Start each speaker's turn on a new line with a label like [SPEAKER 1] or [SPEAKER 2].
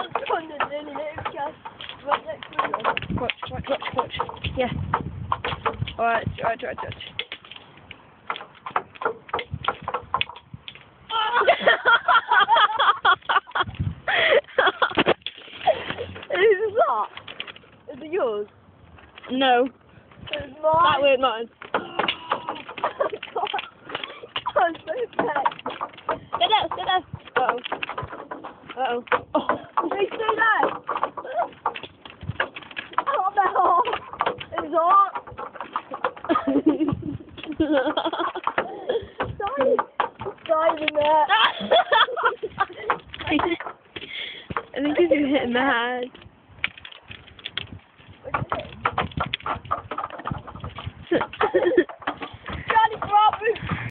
[SPEAKER 1] Watch. Yeah. Alright.
[SPEAKER 2] Who's that? Is it yours?
[SPEAKER 1] No.
[SPEAKER 2] It's mine.
[SPEAKER 1] That weird mine.
[SPEAKER 2] I'm so sad.
[SPEAKER 1] Get there. Uh-oh. Oh.
[SPEAKER 2] They say that. Oh no. It's hot. Dive in there.
[SPEAKER 1] I think he's been hit in the head.